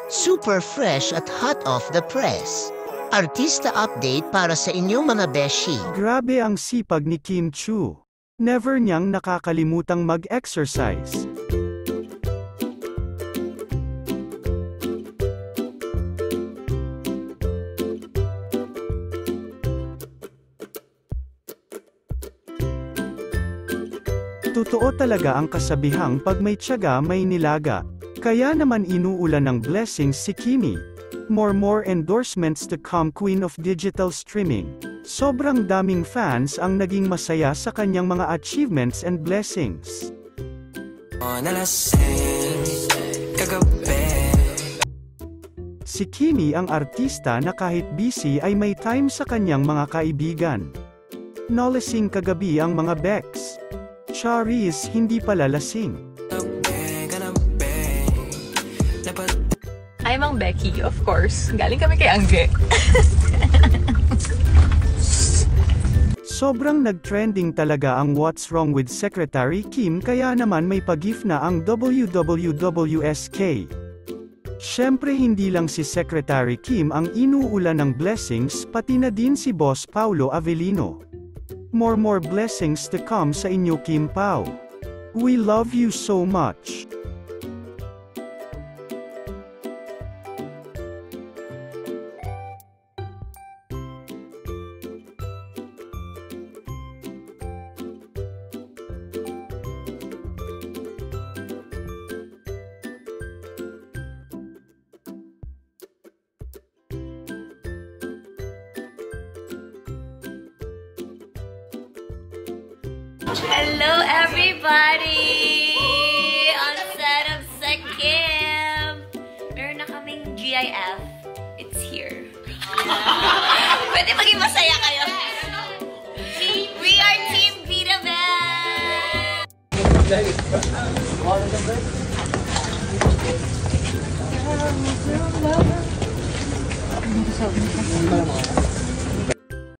Super fresh at hot off the press. Artista update para sa inyong mga beshi. Grabe ang sipag ni Kim Chiu. Never niyang nakakalimutang mag-exercise. Totoo talaga ang kasabihang pag may tiyaga may nilaga. Kaya naman inuulan ng blessings si Kimi. More endorsements to come queen of digital streaming. Sobrang daming fans ang naging masaya sa kanyang mga achievements and blessings. NALASING, KAGABI. Si Kimi ang artista na kahit busy ay may time sa kanyang mga kaibigan. NALASING kagabi ang mga Bex. Charis hindi pala lasing. Hi, Mang Becky, of course. Galing kami kay Angge. Sobrang nag-trending talaga ang What's Wrong with Secretary Kim kaya naman may pagif na ang WWWSK. Syempre hindi lang si Secretary Kim ang inuulan ng blessings pati na din si Boss Paulo Avelino. More blessings to come sa inyo Kim Pao. We love you so much. Hello everybody! On set of Kim! Meron na kaming GIF. It's here. Pwede maging masaya kayo. We are Team Vita Bell!